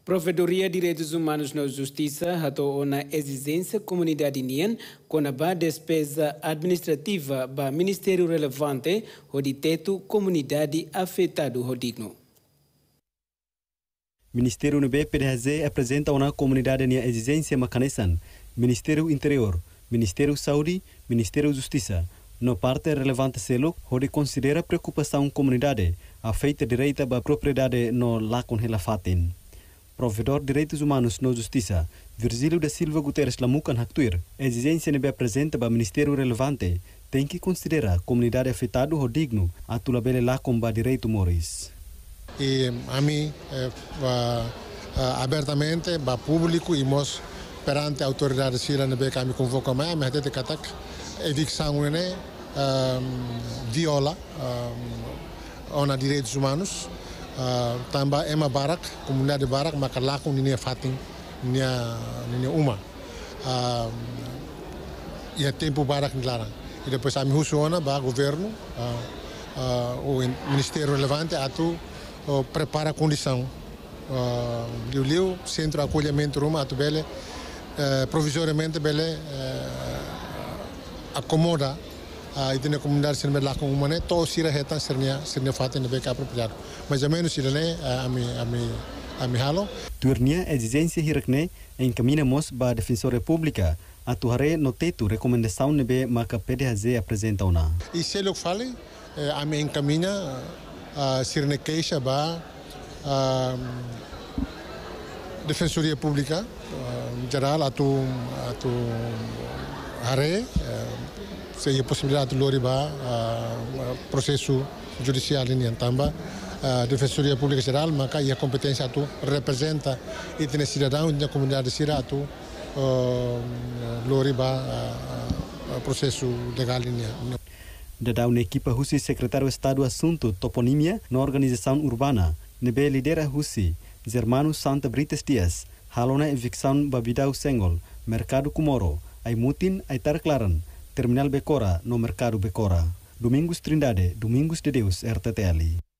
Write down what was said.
Provedoria de Direitos Humanos na Justiça ratou na exigência comunidade nien com a despesa administrativa do Ministério relevante o de teto comunidade afetado o digno. Ministério NB PDHZ apresenta uma comunidade na exigência mecanismo Ministério Interior, Ministério Saúde, Ministério Justiça. No parte relevante selo, onde considera preocupação comunidade a feita direita da propriedade no lacon helafatin. Provedor de Direitos Humanos na Justiça, Virgílio da Silva Guterres Lamucan Haktuir, exigência NB apresenta para o Ministério relevante, tem que considerar a comunidade afetada o digno a tulabele lacon ba direito moris. E a mim, abertamente, para público e mos perante a autoridade civil NB que a me convoca mais, mas até katak evicção viola os direitos humanos. Também é uma barak, comunidade barak, maka laku ninia fating, ninia uma. E é tempo barak nilara. E depois a mihusuona ba governo, o ministério relevante atu prepara a condição. Liu centro de acolhimento ruma atu bele provisoriamente bele acomoda a ideia comunidade ser melhor com humana to sira reta sernia fatin be ka apropriado mas a menos ele né a mi halo turnia exigência hirakne encaminhamos ba defensora pública a tuare no teto recomendação nebe maka PDHZ apresenta una e se ele fale a me encaminha sirne queixa ba defensoria pública geral atu hare se a possibilidade de loriba processo judicial em Antamba, a Defensoria Pública Geral, mas a competência tu representa e tem cidadão da comunidade sira tu loriba processo legal em Da uma equipa Husi secretário de Estado Assunto Toponímia na organização urbana, nebe lidera Husi, Germano Santa Brites Dias, halona evicção Babidau Sengol, Mercado Kumoro, Aimutin Aitar Claran, Terminal Becora no Mercado Becora. Domingos Trindade, Domingos de Deus, RTTL.